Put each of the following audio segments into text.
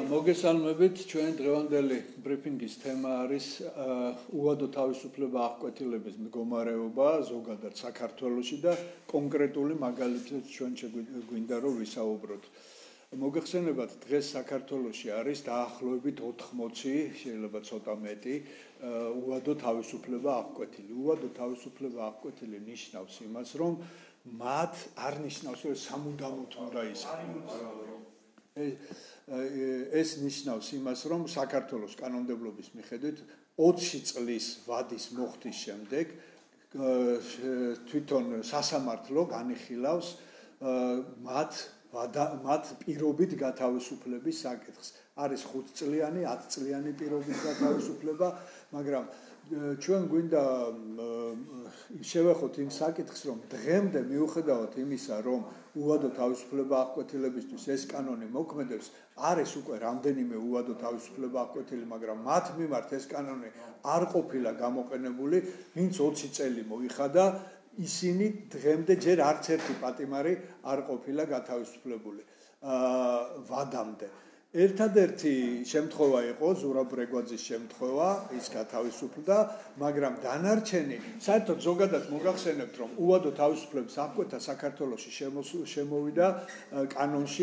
მოგესალმებით, ჩვენ დღევანდელი ბრიფინგის თემა არის უვადო თავისუფლება აღკვეთილების მდგომარეობა ზოგადად საქართველოში და კონკრეტული მაგალითებით ჩვენ გვინდა რომ ვისაუბროთ. მოგეხსენებათ, დღეს საქართველოში არის დაახლოებით 80, შეიძლება ცოტა მეტი უვადო თავისუფლება აღკვეთილი. უვადო თავისუფლება აღკვეთილი ნიშნავს იმას, რომ მათ არ ნიშნავს, რომ სამუდამოდ უნდა ისხდომონ. ეს ნიშნავს იმას, რომ საქართველოს კანონმდებლობის მიხედვით 20 წლის ვადის მოხდის შემდეგ თვითონ სასამართლო განიხილავს მათ პირობით გათავისუფლების საკითხს. არის 5 წლიანი, 10 წლიანი პირობით გათავისუფლება, მაგრამ ჩვენ გვინდა შევეხოთ იმ საკითხს, რომ დღემდე მიუხედავად იმისა, რომ უვადო თავისუფლება აღკვეთილებისთვის ეს კანონი მოქმედებს, არის უკვე რამდენიმე უვადო თავისუფლება აღკვეთილი, მაგრამ მათ მიმართ ეს კანონი არ ყოფილა გამოყენებული, ვინც 20 წელი მოიხადა, ისინი დღემდე ჯერ არც ერთი პატიმარი არ ყოფილა გათავისუფლებული ვადამდე. ერთადერთი შემთხვევა იყო ზურაბ რეგვაძის შემთხვევა, ის გათავისუფლდა, მაგრამ დანარჩენი, საერთოდ ზოგადად მოგახსენებთ, რომ უვადო თავისუფლების აღკვეთა საქართველოში შემოვიდა კანონში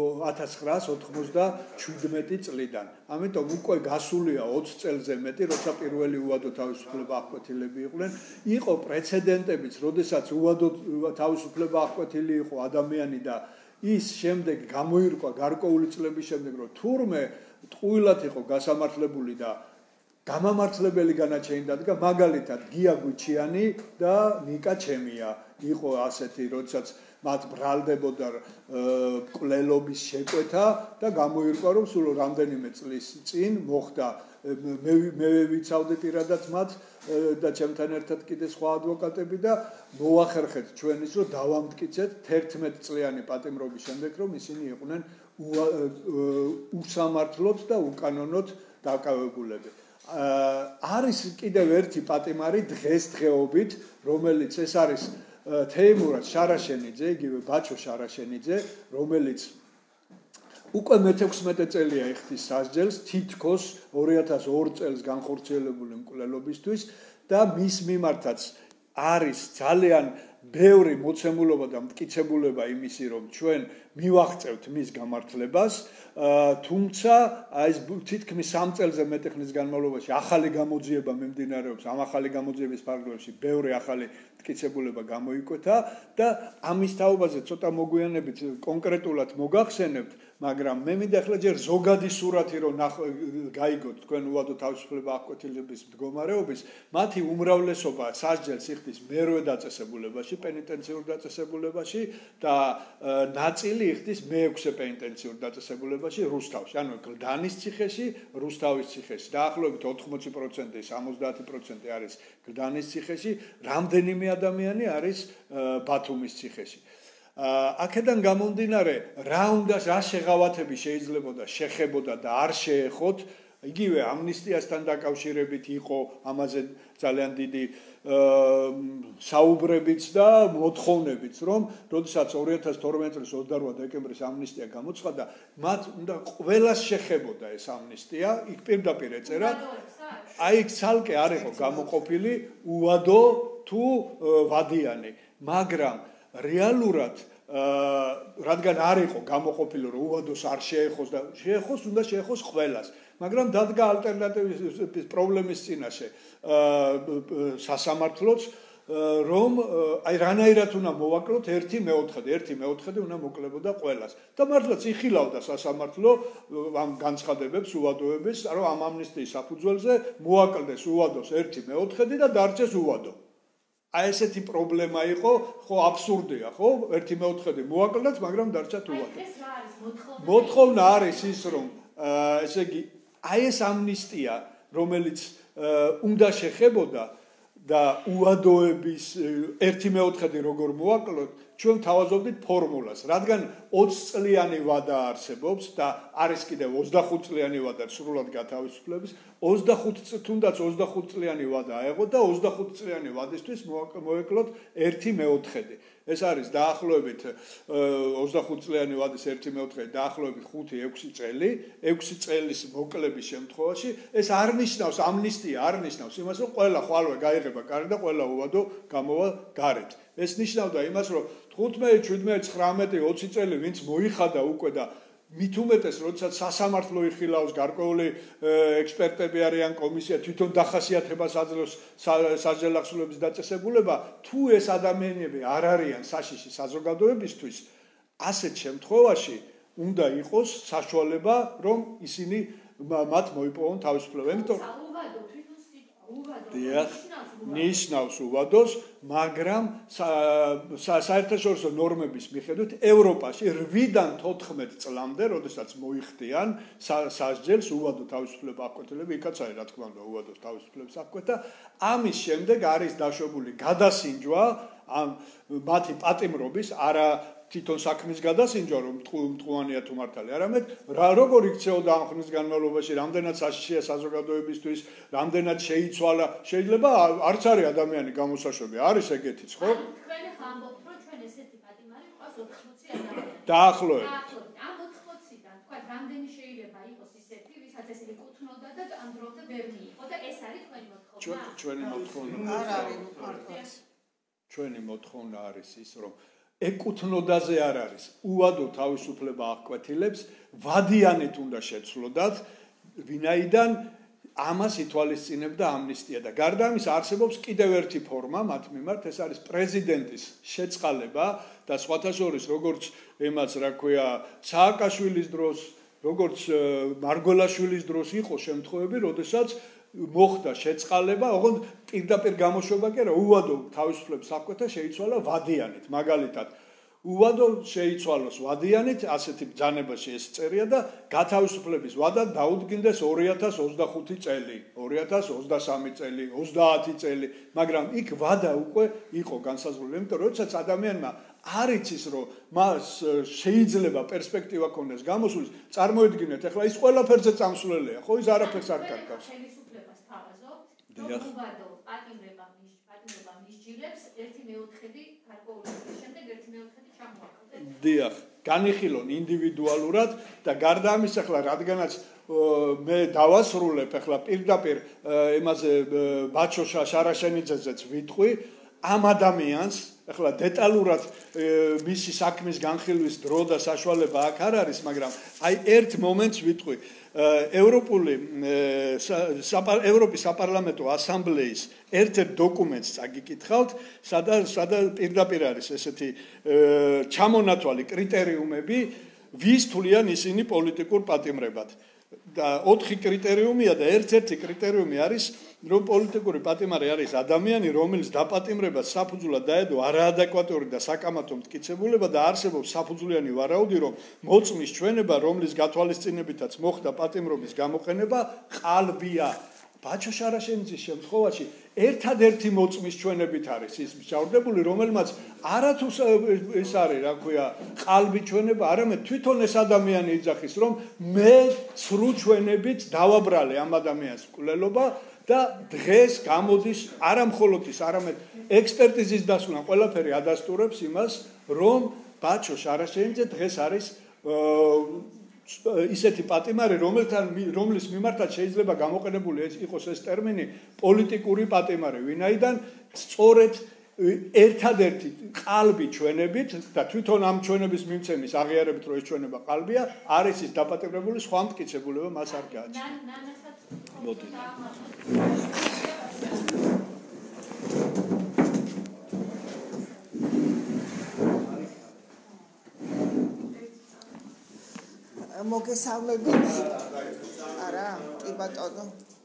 1997 წლიდან. ამიტომ უკვე გასულია 20 წელზე მეტი, როცა პირველი უვადო თავისუფლება აღკვეთილები იყვნენ. იყო პრეცედენტებიც, როდესაც უვადო თავისუფლება აღკვეთილი იყო ადამიანი და ის შემდეგ გამოირკვა გარკვეული წლების შემდეგ, რომ თურმე ტყუილად იყო გასამართლებული და გამამართლებელი განაჩენი დადგა, მაგალითად გია გვიჩიანი და ნიკა ჩემია იყო ასეთი, როდესაც მათ ბრალდებოდა მკვლელობის შეკვეთა და გამოირკვა, რომ სულ რამდენიმე წლის წინ მოხდა მე ვიცავდი პირადად მათ და ჩემთან ერთად კიდე სხვა ადვოკატები და მოახერხეთ ჩვენ ის რომ დავამტკიცეთ 11 წლიანი პატიმრობის შემდეგ რომ ისინი იყვნენ უსამართლოდ და უკანონოდ დაკავებულები. არის კიდევ ერთი პატიმარი დღესდღეობით, რომელიც ეს არის თეიმურაზ შარაშენიძე, იგივე ბაჩო შარაშენიძე, რომელიც უკვე მე-16 წელია იხდის სასჯელს, თითქოს 2002 წელს განხორციელებული მკვლელობისთვის და მის მიმართაც არის ძალიან ბევრი მოცემულობა და მტკიცებულება იმისი, რომ ჩვენ მივაღწევთ მის გამართლებას, თუმცა ეს თითქმის 3 წელზე მეტი ხნის განმავლობაში ახალი გამოძიება მიმდინარეობს, ამ ახალი გამოძიების ფარგლებში ბევრი ახალი მტკიცებულება გამოიკვეთა და ამის თაობაზე ცოტა მოგვიანებით კონკრეტულად მოგახსენებთ, მაგრამ მე მინდა ახლა ჯერ ზოგადი სურათი რომ გაიგოთ თქვენ უვადო თავისუფლება აღკვეთილების მდგომარეობის, მათი უმრავლესობა სასჯელს იხდის მერვე დაწესებულებაში, პენიტენციურ დაწესებულებაში და ნაწილი იხდის მე-6 პენიტენციურ დაწესებულებაში რუსთავში, ანუ გლდანის ციხეში, რუსთავის ციხეში. დაახლოებით 80%, 70% არის გლდანის ციხეში, რამდენიმე ადამიანი არის ბათუმის ციხეში. აქედან გამომდინარე, რა შეღავათები შეიძლებოდა შეხებოდა და არ შეეხოთ, იგივე ამნისტიასთან დაკავშირებით იყო ამაზე ძალიან დიდი საუბრებიც და მოთხოვნებიც, რომ როდესაც 2012 წლის 28 დეკემბრის ამნისტია გამოცხადდა, მათ უნდა ყველას შეხებოდა ეს ამნისტია, იქ პირდაპირ ეწერა, აი იქ ცალკე არ იყო გამოყოფილი უვადო თუ ვადიანი, მაგრამ რეალურად რადგან არ იყო გამოყოფილი რომ უვადოს არ შეეხოს და შეეხოს უნდა შეეხოს ყველას, მაგრამ დადგა ალტერნატივის პრობლემის წინაშე სასამართლოც რომ აი რანაირად უნდა მოვაკლოთ 1/4 უნდა მოკლებოდა ყველას და მართლაც იხილავდა სასამართლო ამ განცხადებებს უვადოების, რომ ამ ამნისტიის საფუძველზე მოაკლდეს უვადოს 1/4 და დარჩეს უვადო. აი ესეთი პრობლემა იყო, ხო აბსურდია, ხო? 1/4 მოაკლდათ, მაგრამ დარჩათ უვადო. მოთხოვნა არის ის, რომ ესე იგი აი ეს ამნისტია, რომელიც უნდა შეხებოდა და უვადოების 1/4 როგორ მოაკლოთ, ჩვენ თავაზობდით ფორმულას, რადგან 20 წლიანი ვადა არსებობს და არის კიდევ 25 წლიანი ვადა სრულად გათავისუფლების, 25 თუნდაც 25 წლიანი ვადა აეღოთ და 25 წლიანი ვადისთვის მოეკლოთ 1/4. ეს არის დაახლოებით 25 წლიანი ვადის 1/4 დაახლოებით 5-6 წელი 6 წელის მოკლების შემთხვევაში ეს არ ნიშნავს ამნისტია არ ნიშნავს იმას რომ ყველა ხვალვე გაიღება კარი და ყველა უვადო გამოვა გარეთ ეს ნიშნავდა იმას რომ 15 17 19 20 წელი ვინც მოიხადა უკვე და მით უმეტეს როდესაც სასამართლო იხილავს გარკვეული ექსპერტები არიან კომისია თვითონ დახასიათებას აძლევს საჯელახსოვრების დაწესებულება თუ ეს ადამიანები არ არიან საშიში საზოგადოებისთვის ასეთ შემთხვევაში უნდა იყოს საშუალება რომ ისინი მათ მოიპოვონ თავისუფლება იმიტომ ნიშნავს უვადოს მაგრამ საერთაშორისო ნორმების მიხედვით ევროპაში 8-დან 14 წლამდე როდესაც მოიხდიან სასჯელს უვადო თავისუფლება აკვეთილები იქაც არის რა თქმა უნდა უვადოს თავისუფლების აკვეთა ამის შემდეგ არის დაშვებული გადასინჯვა ამ მათი პატიმრობის არა თვითონ საქმის გადასინჯვა რომ მტყუანია თუ მართალი არამედ როგორ იქცეოდა ამ ხნის განმავლობაში რამდენად საშიშია საზოგადოებისთვის რამდენად შეიცვალა შეიძლება არც არის ადამიანი გამოსაშვები არის ეგეთიც ხო თქვენ ხამბობთ რომ ჩვენ ესეთი პატიმარი ყავს 80 ადამიანი დაახლოებით ამ 80-დან თქვა რამდენი შეიძლება იყოს ისეთი ვისაც ეს ეკუთვნოდა და ამ დროზე ბევრი იყო და ეს არის თქვენი მოთხოვნა ჩვენი მოთხოვნა არის ის რომ ეკუთვნოდაზე არ არის უვადო თავისუფლება აღკვეთილებს ვადიანით უნდა შეცვლოდათ ვინაიდან ამას ითვალისწინებდა ამნისტია და გარდა ამისა არსებობს კიდევ ერთი ფორმა მათ მიმართ ეს არის პრეზიდენტის შეწყალება და სხვათა შორის როგორც ემაც რა ქვია სააკაშვილის დროს როგორც მარგველაშვილის დროს იყო შემთხვევები როდესაც მოხდა შეწყალება, ოღონდ პირდაპირ გამოშვება კი არა, უვადო თავისუფლების აკვეთა შეიცვალა ვადიანით, მაგალითად. უვადო შეიცვალოს ვადიანით, ასეთი ბრძანებაში ეს წერია და გათავისუფლების ვადა დაუდგინდეს 2025 წელი, 2023 წელი, 30 წელი, მაგრამ იქ ვადა უკვე იყო განსაზღვრული, იმიტომ რომ როდესაც ადამიანმა არ იცის რომ მას შეიძლება პერსპექტივა ქონდეს გამოსulis, წარმოიდგინეთ, ახლა ის ყველაფერზე წამსვლელია, ხო, ის არაფერს არ კარგავს. უვადო პატიმრება მისჯილებს 1/4 გარკვეულების შემდეგ 1/4 ჩამოაყალიბეთ. დიახ, განიხილონ ინდივიდუალურად და გარდა ამის ახლა რადგანაც მე დავასრულებ ახლა პირდაპირ იმაზე ბაჩო შარაშენიძეზეც ვიტყვი ამ ადამიანს ახლა დეტალურად მისი საქმის განხილვის დრო და საშუალება აქ არ არის, მაგრამ აი ერთ მომენტს ვიტყვი ევროპის საპარლამენტო ასამბლეის ერთ-ერთ დოკუმენტს წაგიკითხავთ, სადაც პირდაპირ არის ესეთი ჩამონათვალი კრიტერიუმები, ვის თვლიან ისინი პოლიტიკურ პატიმრებად. და 4 კრიტერიუმია და ერთ-ერთი კრიტერიუმი არის რომ პოლიტიკური პატიმარი არის ადამიანი, რომელიც დაპატიმრებას საფუძვლად დაედო არაადეკვატური და საკამათო მტკიცებულება და არსებობს საფუძვლიანი ვარაუდი, რომ მოწმის ჩვენება, რომლის გათვალისწინებითაც მოხდა პატიმრობის გამოყენება, ყალბია. ბაჩო შარაშენიძის შემთხვევაში ერთადერთი მოწმის ჩვენებით არის ის მჟავრდებული, რომელმაც არათუ ის არის, რა ქვია, ყალბი ჩვენება, არამედ თვითონ ეს ადამიანი იძახის, რომ მე ცრუ ჩვენებით დავაბრალე ამ ადამიანს მკვლელობა და დღეს გამოდის არა მხოლოდ ის, არამედ ექსპერტიზის დასვლა ყველაფერი ადასტურებს იმას, რომ ბაჩო შარაშენიძე დღეს არის ისეთი პატიმარი, რომლის მიმართაც შეიძლება გამოყენებული იყოს ეს ტერმინი პოლიტიკური პატიმარი, ვინაიდან სწორედ ერთადერთი ყალბი ჩვენებით და თვითონ ამ ჩვენების მიმცემის აღიარებით, რომ ეს ჩვენება ყალბია, არის ის დაპატიმრებული, სხვა მტკიცებულება მას არ გააჩნია. მოდი. მოგესალმებით. არა, კი ბატონო.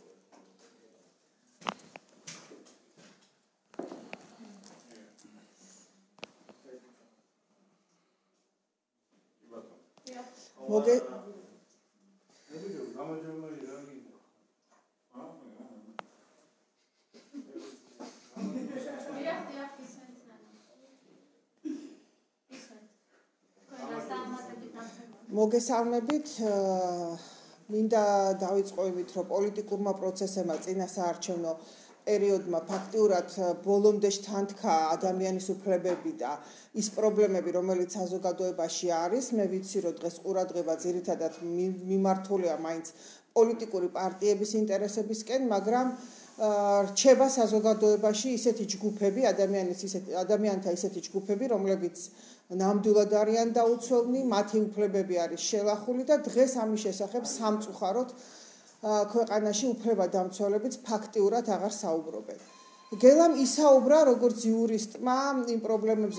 მოგესალმებით. მინდა დავიწყოთ, რომ პოლიტიკურმა პროცესებმა წინასაარჩევნო პერიოდმა ფაქტიურად ბოლომდე თანთქა ადამიანის უფლებები და ის პრობლემები, რომელიც საზოგადოებაში არის, მე ვიცი, რომ დღეს ყურადღება ძირითადად მიმართულია მაინც პოლიტიკური პარტიების ინტერესებისკენ, მაგრამ რჩება საზოგადოებაში ისეთი ჯგუფები, ადამიანთა ისეთი ჯგუფები, რომლებიც ნამდვილად არიან დაუცველნი, მათი უფლებები არის შელახული და დღეს ამის შესახებ სამწუხაროდ ქვეყანაში უფლებადამცველებიც ფაქტიურად აღარ საუბრობენ. გელამ ისაუბრა როგორც იურისტმა იმ პრობლემებზე,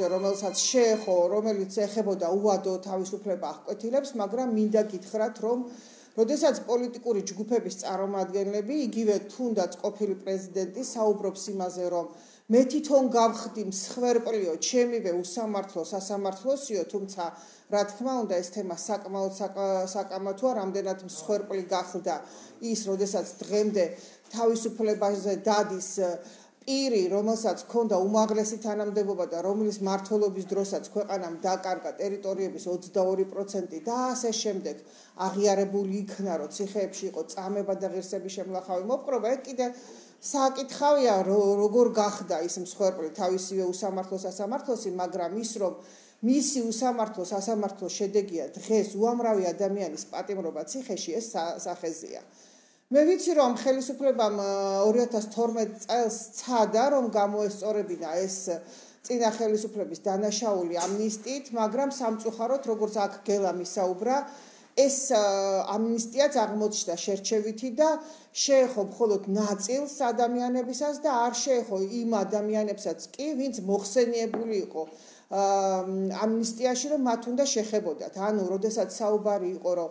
რომელიც ეხებოდა უვადო თავისუფლება აღკვეთილებს, მაგრამ მინდა გითხრათ, რომ როდესაც პოლიტიკური ჯგუფების წარმომადგენლები, იგივე თუნდაც ყოფილი პრეზიდენტი საუბრობს იმაზე, რომ მე თვითონ გავხდი მსხვერპლიო, ჩემივე უსამართლო სასამართლოსიო, თუმცა რა თქმა უნდა ეს თემა საკმაოდ საკამათოა, რამდენად მსხვერპლი გახდა ის, როდესაც დღემდე თავისუფლებაზე დადის პირი, რომელსაც ჰქონდა უმაღლესი თანამდებობა და რომლის მმართველობის დროსაც ქვეყანამ დაკარგა ტერიტორიების 22% და ასე შემდეგ აღიარებული იქნა, რომ ციხეებში იყო წამება და ღირსების შემლახავი მოპყრობა, ეგ კიდე საკითხავია, როგორ გახდა ის მსხვერპლი თავისივე უსამართლო სასამართლოსი, მაგრამ ის, რომ მისი უსამართლო სასამართლოს შედეგია დღეს უამრავი ადამიანის პატიმრობა ციხეში, ეს სახეზია. მე ვიცი, რომ ხელისუფლებამ 2012 წელს ცადა, რომ გამოესწორებინა ეს წინა ხელისუფლების დანაშაული ამნისტიით, მაგრამ სამწუხაროდ, როგორც აქ გელამ ისაუბრა, ეს ამნისტიაც აღმოჩნდა შერჩევითი და შეეხო მხოლოდ ნაწილს ადამიანებისას და არ შეეხო იმ ადამიანებსაც კი, ვინც მოხსენიებული იყო ამნისტიაში, რომ მათ უნდა შეხებოდათ. ანუ, როდესაც საუბარი იყო, რომ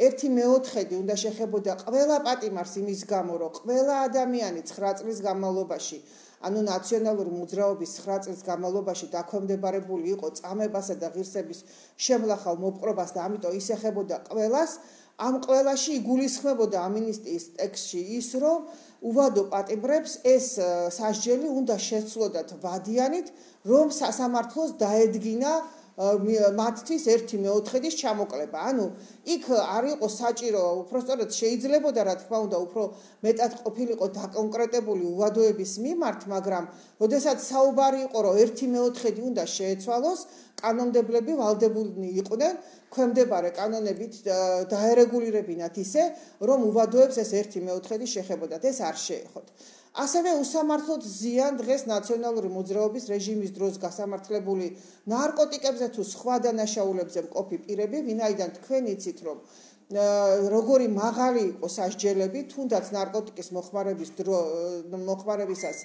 1/4 უნდა შეხებოდა ყველა პატიმარს იმის გამო, რომ ყველა ადამიანი 9 წლის განმავლობაში, ანუ ნაციონალური მოძრაობის 9 წლის განმავლობაში დაქვემდებარებული იყო წამებასა და ღირსების შემლახავ მოპყრობას და ამიტომ ის ეხებოდა ყველას, ამ ყველაში იგულისხმებოდა ამინისტიის ტექსტში ის, რომ უვადო პატიმრებს ეს სასჯელი უნდა შეცვლოდათ ვადიანით, რომ სასამართლოს დაედგინა მათთვის 1/4 ჩამოკლება. ანუ იქ არ იყო საჭირო, უпростоრად შეიძლებოდა რა თქმა უნდა უფრო მეტად ყოფილიყო დაკონკრეტებული უვადოების მიმართ, მაგრამ როდესაც საუბარი იყო, რომ 1/4 უნდა შეეცვალოს, კანონმდებლები ვალდებულნი იყვნენ ქვემდებარე კანონებით დაერეგულირებინათ ისე, რომ უვადოებს ეს 1/4 შეხებოდათ, ეს არ შეეხოთ. ასევე უსამართლოდ ზიან დღეს ნაციონალური მოძრაობის რეჟიმის დროს გასამართლებული ნარკოტიკებზე თუ სხვა დანაშაულებზე მყოფი პირები, ვინაიდან თქვენ იცით, რომ როგორი მაღალი იყო სასჯელები, თუნდაც ნარკოტიკის მოხმარებისას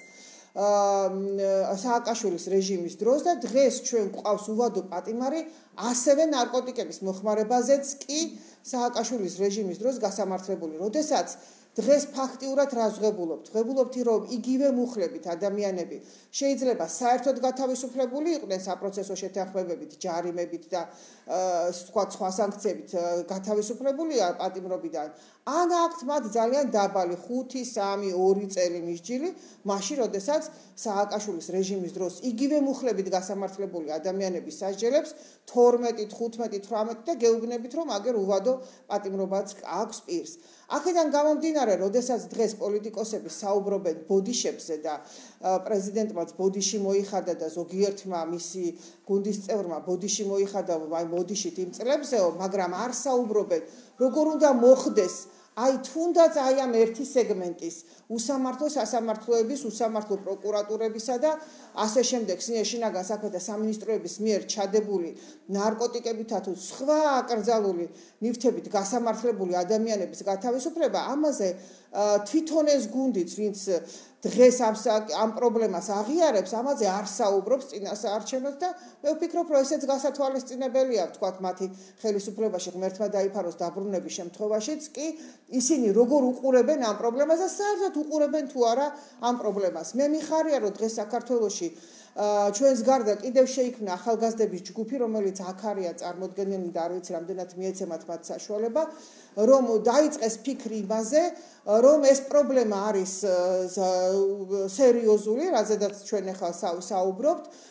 სააკაშვილის რეჟიმის დროს და დღეს ჩვენ გვყავს უვადო პატიმარი ასევე ნარკოტიკების მოხმარებაზეც კი სააკაშვილის რეჟიმის დროს გასამართლებული, როდესაც დღეს ფაქტიურად რა ვღებულობთ? ვღებულობთ, რომ იგივე მუხლებით ადამიანები შეიძლება საერთოდ გათავისუფლებული იყვნენ საპროცესო შეთანხმებებით, ჯარიმებით და სხვა სანქციებით გათავისუფლებულია პატიმრობიდან. ან აქვთ მათ ძალიან დაბალი 5, 3, 2 წელი მისჯილი, მაშინ როდესაც სააკაშვილის რეჟიმის დროს იგივე მუხლებით გასამართლებული ადამიანების სასჯელებს 12, 15, 18 და გეუბნებით, რომ აგერ უვადო პატიმრობაც აქვს პირს. აქედან გამომდინარე, როდესაც დღეს პოლიტიკოსები საუბრობენ ბოდიშებზე და პრეზიდენტმაც ბოდიში მოიხადა და ზოგიერთმა მისი გუნდის წევრმა ბოდიში მოიხადა, ბოდიშით იმ წლებზეო, მაგრამ არ საუბრობენ, როგორ უნდა მოხდეს თუნდაც ამ ერთი სეგმენტის უსამართლო სასამართლოების, უსამართლო პროკურატურებისა და ასე შემდეგ შინაგან საქმეთა სამინისტროების მიერ ჩადებული ნარკოტიკებითა თუ სხვა აკრძალული ნივთებით გასამართლებული ადამიანების გათავისუფლება, ამაზე თვითონ ეს გუნდიც, ვინც დღეს ამ პრობლემას აღიარებს, ამაზე არ საუბრობს წინასაარჩევნოდ და მე ვფიქრობ, რომ ესეც გასათვალისწინებელია, ვთქვათ, მათი ხელისუფლებაში ღმერთმა დაიფაროს დაბრუნების შემთხვევაშიც კი ისინი როგორ უყურებენ ამ პრობლემას და საერთოდ უყურებენ თუ არა ამ პრობლემას. მე მიხარია, რომ დღეს საქართველოში ჩვენს გარდა კიდევ შეიქმნა ახალგაზრდების ჯგუფი, რომელიც აქ არიან წარმოდგენილი და არ ვიცი რამდენად მიეცემათ მათ საშუალება, რომ დაიწყეს ფიქრი იმაზე, რომ ეს პრობლემა არის სერიოზული, რაზედაც ჩვენ ახლა საუბრობთ,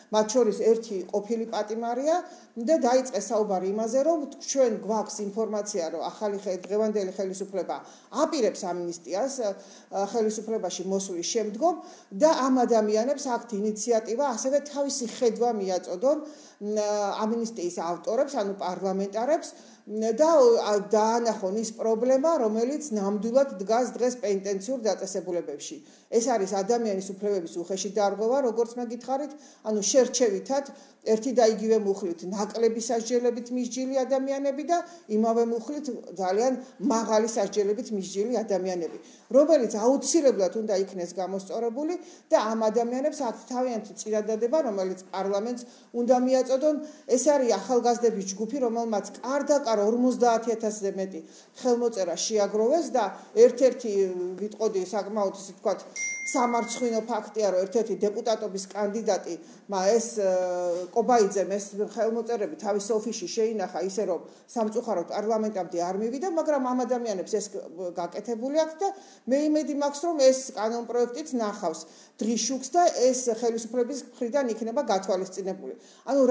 მათ შორის ერთი ყოფილი პატიმარია და დაიწყეს საუბარი იმაზე, რომ ჩვენ გვაქვს ინფორმაცია, რომ ახალი დღევანდელი ხელისუფლება აპირებს ამნისტიას ხელისუფლებაში მოსვლის შემდგომ და ამ ადამიანებს აქვთ ინიციატივა ასევე თავისი ხედვა მიაწოდონ ამნისტიის ავტორებს, ანუ პარლამენტარებს და დაანახონ ის პრობლემა, რომელიც ნამდვილად დგას დღეს პენტენციურ დაწესებულებებში. ეს არის ადამიანის უფლებების უხეში დარღვევა, როგორც მე გითხარით, ანუ შერჩევითად ერთი და იგივე მუხლით ნაკლები სასჯელებით მისჯილი ადამიანები და იმავე მუხლით ძალიან მაღალი სასჯელებით მისჯილი ადამიანები, რომელიც აუცილებლად უნდა იქნეს გამოსწორებული და ამ ადამიანებს აქვთ თავიანთი წინადადება, რომელიც პარლამენტს უნდა მიაწოდონ. ეს არის ახალგაზრდების ჯგუფი, რომელმაც კარდაკარ 50,000-ზე მეტი ხელმოწერა შეაგროვეს და ერთ-ერთი ვიტყოდი საკმაოდ ისე ვთქვათ სამარცხვინო ფაქტია, რომ ერთ-ერთი დეპუტატობის კანდიდატი ეს კობაიძემ ეს ხელმოწერები თავის ოფისში შეინახა ისე რომ სამწუხაროდ პარლამენტამდე არ მივიდა, მაგრამ ამ ადამიანებს ეს გაკეთებული აქვს და მე იმედი მაქვს, რომ ეს კანონპროექტიც ნახავს დღის შუქს და ეს ხელისუფლების მხრიდან იქნება გათვალისწინებული. ანუ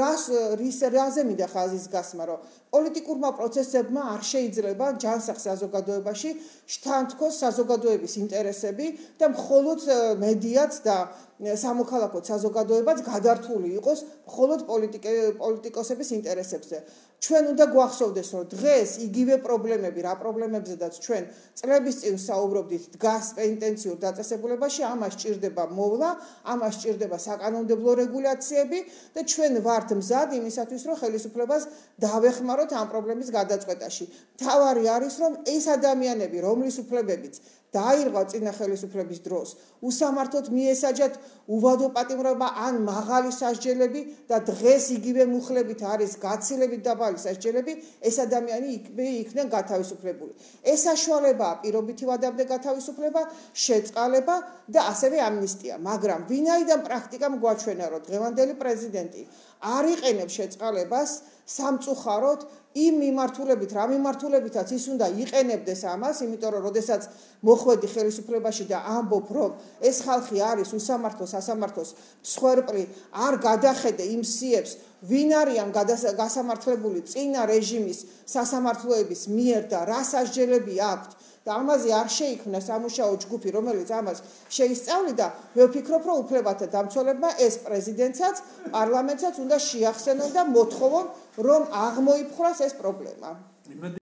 რაზე მინდა ხაზის გასმა, რომ პოლიტიკურმა პროცესებმა არ შეიძლება ჯანსაღ საზოგადოებაში შთანთქოს საზოგადოების ინტერესები და მხოლოდ მედიაც და სამოქალაქო საზოგადოებაც გადართული იყოს მხოლოდ პოლიტიკოსების ინტერესებზე. ჩვენ უნდა გვახსოვდეს, რომ დღეს იგივე პრობლემები, რა პრობლემებზედაც ჩვენ წლების წინ საუბრობდით, დგას პენტენციურ დაწესებულებაში, ამას სჭირდება მოვლა, ამას სჭირდება საკანონმდებლო რეგულაციები და ჩვენ ვართ მზად იმისათვის, რომ ხელისუფლებას დავეხმაროთ ამ პრობლემის გადაწყვეტაში. თავარი არის, რომ ეს ადამიანები, რომლის უფლებებიც დაირღვა წინა ხელისუფლების დროს, უსამართოდ მიესაჯათ უვადო პატიმრობა ან მაღალი სასჯელები და დღეს იგივე მუხლებით არის გაცილებით დაბალი სასჯელები, ეს ადამიანი იქნენ გათავისუფლებული. ეს საშუალებაა პირობითი ვადამდე გათავისუფლება, შეწყალება და ასევე ამნისტია, მაგრამ ვინაიდან პრაქტიკამ გვაჩვენა, რომ დღევანდელი პრეზიდენტი არ იყენებს შეწყალებას სამწუხაროდ იმ მიმართულებით, რა მიმართულებითაც ის უნდა იყენებდეს ამას, იმიტომ რომ როდესაც მოხვედი ხელისუფლებაში და ამბობ, რომ ეს ხალხი არის უსამართლოს, სასამართლოს მსხვერპლი, არ გადახედე იმ სიებს, ვინ არიან გასამართლებული წინა რეჟიმის სასამართლოების მიერ და რა სასჯელები აქვთ და ამაზე არ შეიქმნა სამუშაო ჯგუფი, რომელიც ამას შეისწავლიდა, მე ვფიქრობ, რომ უფლებათა დამცველებმა ეს პრეზიდენტსაც, პარლამენტსაც უნდა შეახსენონ და მოთხოვონ, რომ აღმოიფხვრას ეს პრობლემა.